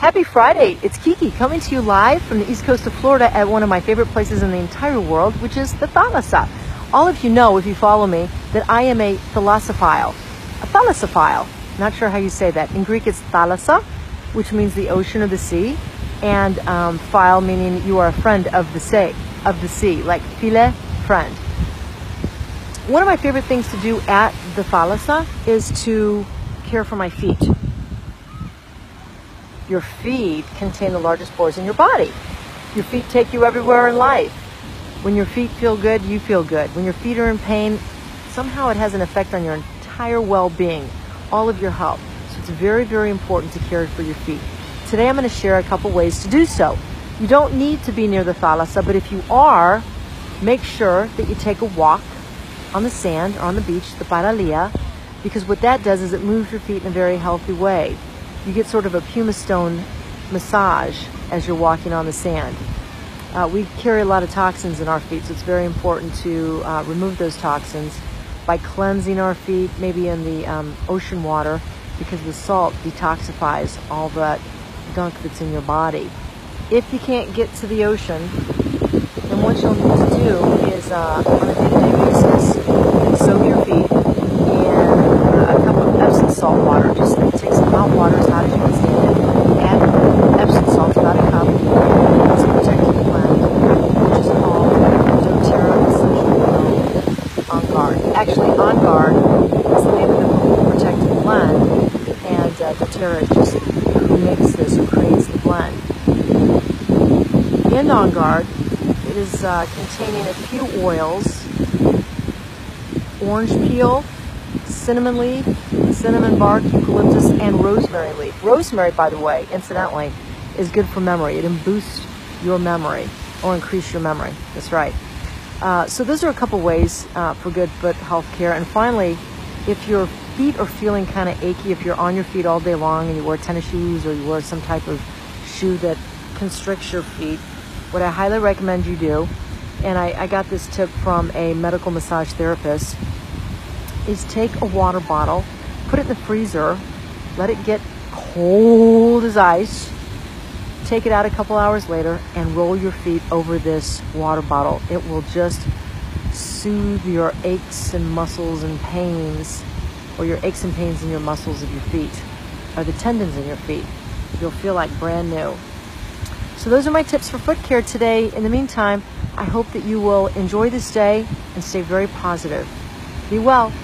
Happy Friday! It's Kiki coming to you live from the east coast of Florida at one of my favorite places in the entire world, which is the Thalassa. All of you know, if you follow me, that I am a thalassophile. A thalassophile. Not sure how you say that. In Greek it's thalassa, which means the ocean or the sea, and phile meaning you are a friend of the sea, like phile, friend. One of my favorite things to do at the Thalassa is to care for my feet. Your feet contain the largest pores in your body. Your feet take you everywhere in life. When your feet feel good, you feel good. When your feet are in pain, somehow it has an effect on your entire well-being, all of your health. So it's very, very important to care for your feet. Today I'm going to share a couple ways to do so. You don't need to be near the Thalassa, but if you are, make sure that you take a walk on the sand or on the beach, the Paralia, because what that does is it moves your feet in a very healthy way. You get sort of a pumice stone massage as you're walking on the sand. We carry a lot of toxins in our feet, so it's very important to remove those toxins by cleansing our feet, maybe in the ocean water, because the salt detoxifies all that gunk that's in your body. If you can't get to the ocean, then what you'll need to do is on a day-to-day basis, soak your feet in a cup of Epsom salt water. Just take some hot water, as hot as you can stand it. Add Epsom salt, about a cup. It's a protective blend, which is called doTERRA Essential Oil On Guard. Actually, On Guard is the name of the protective blend, and doTERRA is just who makes this, who creates the blend. In On Guard, it is containing a few oils: orange peel, cinnamon leaf, cinnamon bark, eucalyptus, and rosemary leaf. Rosemary, by the way, incidentally, is good for memory. It can boost your memory or increase your memory. That's right. So those are a couple ways for good foot health care. And finally, if your feet are feeling kind of achy, if you're on your feet all day long and you wear tennis shoes or you wear some type of shoe that constricts your feet, what I highly recommend you do, and I got this tip from a medical massage therapist, is take a water bottle, put it in the freezer, let it get cold as ice, take it out a couple hours later, and roll your feet over this water bottle. It will just soothe your aches and muscles and pains, or your aches and pains in your muscles of your feet, or the tendons in your feet. You'll feel like brand new. So those are my tips for foot care today. In the meantime, I hope that you will enjoy this day and stay very positive. Be well.